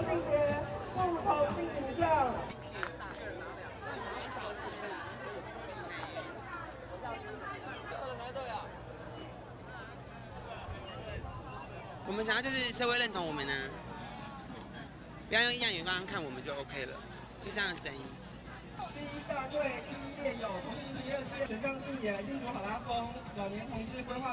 性别不同性倾向。 我们想要就是社会认同我们呢，不要用异样眼光看我们就 OK 了，就这样的声音。 第一大队第一列有同志热线、斜杠性野、新竹好拉风、老年同志规划。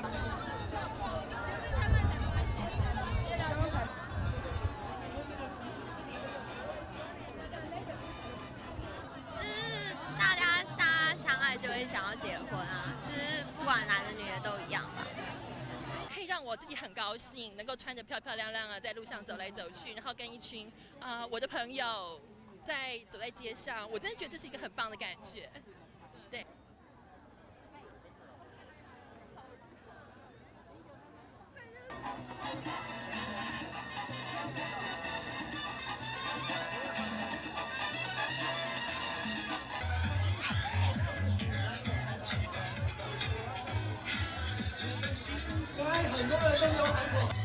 就是大家相爱就会想要结婚啊，就是不管男的女的都一样吧。 可以让我自己很高兴，能够穿着漂漂亮亮的在路上走来走去，然后跟一群我的朋友走在街上，我真的觉得这是一个很棒的感觉。对。 所以很多人都没有喊过。